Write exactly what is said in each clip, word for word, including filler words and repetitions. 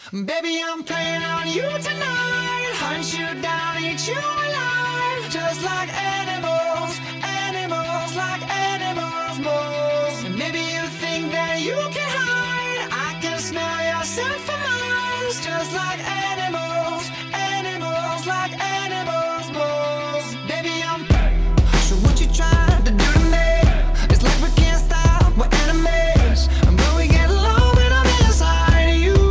Baby, I'm playing on you tonight. Hunt you down, eat you alive. Just like animals, animals, like animals, moles. And maybe you think that you can hide. I can smell yourself for miles. Just like animals, animals, like animals, moles. Baby, I'm. So what you trying to do to me? It's like we can't stop, we're enemies. And when we get along, when I'm inside of you.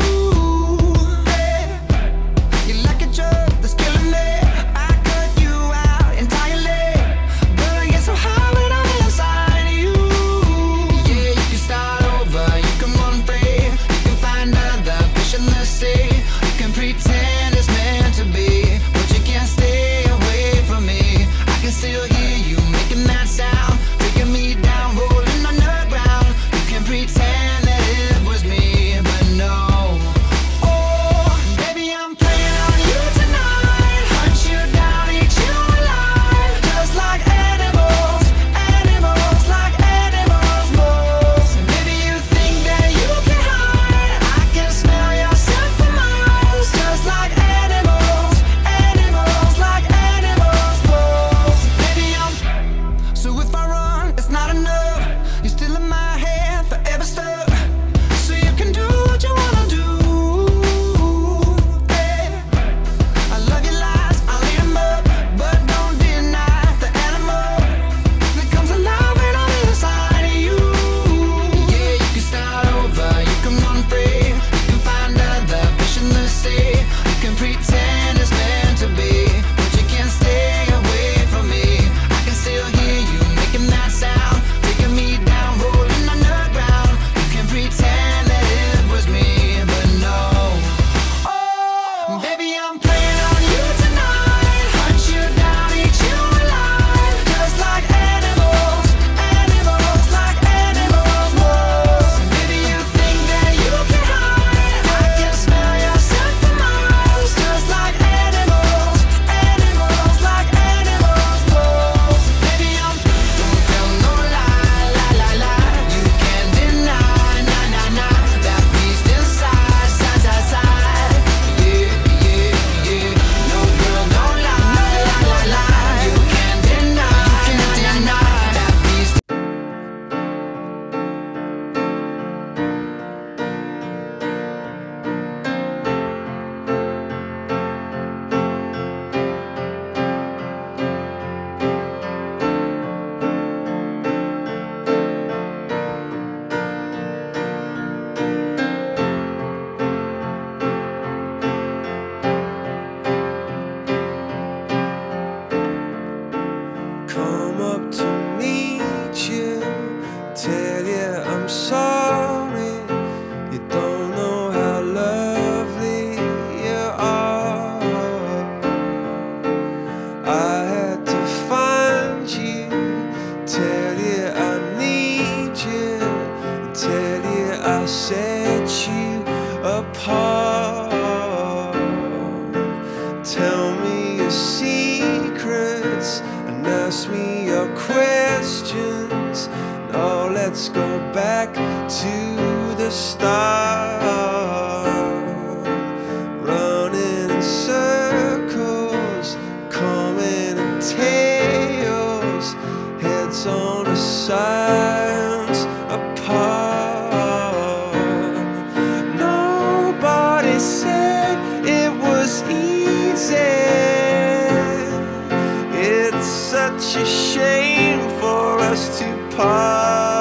Come up to meet you, tell you I'm sorry. You don't know how lovely you are. I had to find you, tell you I need you, tell you I set you apart. Tell me your secrets and ask me your questions. Now let's go back to the start. Running in circles, coming in tails, heads on the sides apart. Nobody said it was easy. It's such a shame for us to part.